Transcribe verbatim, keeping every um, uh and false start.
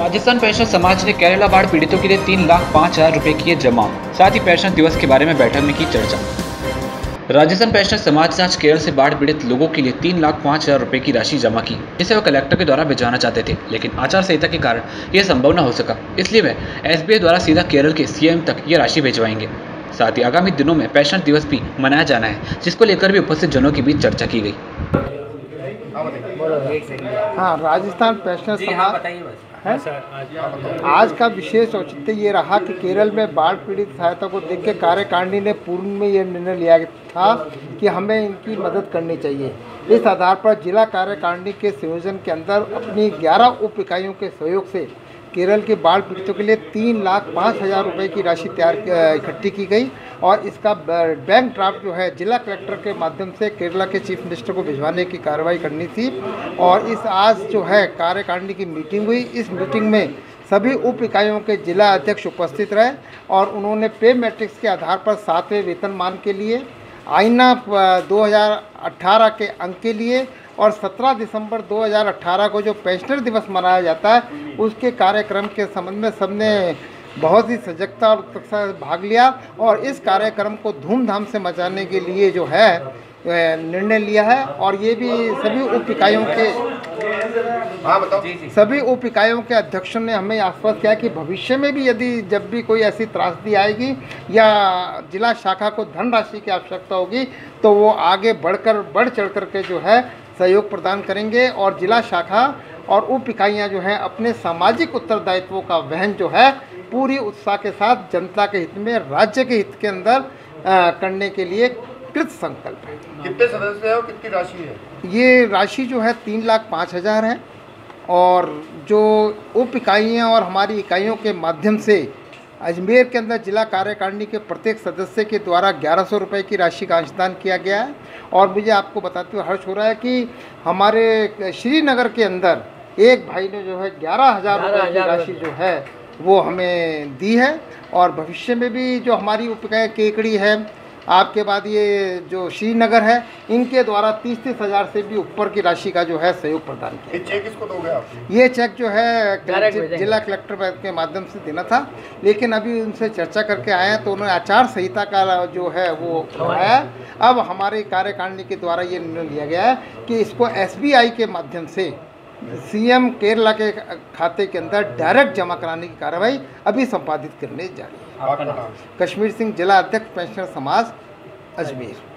Rajasthan pension समाज ने केरला बाढ़ पीड़ितों के लिए तीन लाख पाँच हजार रुपए किए जमा। साथ ही पेंशन दिवस के बारे में बैठक में की चर्चा। राजस्थान पेंशन समाज ने आज केरल से बाढ़ पीड़ित लोगों के लिए तीन लाख पाँच हजार रुपए की राशि जमा की, जिसे वह कलेक्टर के द्वारा भिजवाना चाहते थे, लेकिन आचार संहिता के कारण यह संभव न हो सका। इसलिए वह एसबीआई द्वारा सीधा केरल के सीएम तक ये राशि भिजवाएंगे। साथ ही आगामी दिनों में पेंशन दिवस भी मनाया जाना है, जिसको लेकर भी उपस्थित जनों के बीच चर्चा की गई। हाँ, राजस्थान पेंशन समाज है। आज का विशेष औचित्य ये रहा कि केरल में बाढ़ पीड़ित सहायता को देख के कार्यकारिणी ने पूर्व में ये निर्णय लिया था कि हमें इनकी मदद करनी चाहिए। इस आधार पर जिला कार्यकारिणी के संयोजन के अंदर अपनी ग्यारह उप इकाइयों के सहयोग से केरल के बाढ़ पीड़ितों के लिए तीन लाख पाँच हज़ार रुपये की राशि तैयार इकट्ठी की गई और इसका बैंक ड्राफ्ट जो है जिला कलेक्टर के माध्यम से केरला के चीफ मिनिस्टर को भिजवाने की कार्रवाई करनी थी। और इस आज जो है कार्यकारिणी की मीटिंग हुई। इस मीटिंग में सभी उप इकाइयों के जिला अध्यक्ष उपस्थित रहे और उन्होंने पे मैट्रिक्स के आधार पर सातवें वेतनमान के लिए, आईना दो हज़ार अठारह के अंक के लिए और सत्रह दिसंबर दो हज़ार अठारह को जो पेंशनर दिवस मनाया जाता है उसके कार्यक्रम के संबंध में सबने बहुत ही सजगता और उत्सुकता से भाग लिया और इस कार्यक्रम को धूमधाम से मचाने के लिए जो है निर्णय लिया है। और ये भी सभी उप इकाइयों के हाँ बताओ सभी उप इकाइयों के अध्यक्षों ने हमें आश्वस्त किया कि भविष्य में भी यदि जब भी कोई ऐसी त्रासदी आएगी या जिला शाखा को धनराशि की आवश्यकता होगी तो वो आगे बढ़कर बढ़ चढ़ कर के जो है सहयोग प्रदान करेंगे और जिला शाखा और उप इकाइयाँ जो हैं अपने सामाजिक उत्तरदायित्वों का वहन जो है पूरी उत्साह के साथ जनता के हित में, राज्य के हित के अंदर आ, करने के लिए कृत संकल्प है। कितने सदस्य हैं और कितनी राशि है? ये राशि जो है तीन लाख पाँच हज़ार है और जो उप इकाइयाँ और हमारी इकाइयों के माध्यम से अजमेर के अंदर जिला कार्यकारिणी के प्रत्येक सदस्य के द्वारा ग्यारह सौ रुपये की राशि का अंशदान किया गया है। और मुझे आपको बताते हुए हर्ष हो रहा है कि हमारे श्रीनगर के अंदर एक भाई ने जो है ग्यारह हज़ार रुपये की राशि जो है वो हमें दी है। और भविष्य में भी जो हमारी उप इकाई केकड़ी है, आपके बाद ये जो श्रीनगर है, इनके द्वारा तीस तीस हज़ार से भी ऊपर की राशि का जो है सहयोग प्रदान किया। ये चेक किसको दोगे आप? ये चेक जो है जिला कलेक्टर के माध्यम से देना था, लेकिन अभी उनसे चर्चा करके आए हैं तो उन्होंने आचार संहिता का जो है वो बढ़ाया। अब हमारे कार्यकारिणी के द्वारा ये निर्णय लिया गया है कि इसको एसबीआई के माध्यम से सीएम केरला के खाते के अंदर डायरेक्ट जमा कराने की कार्रवाई अभी संपादित करने जा रही है। कश्मीर सिंह, जिला अध्यक्ष पेंशनर समाज, अजमेर।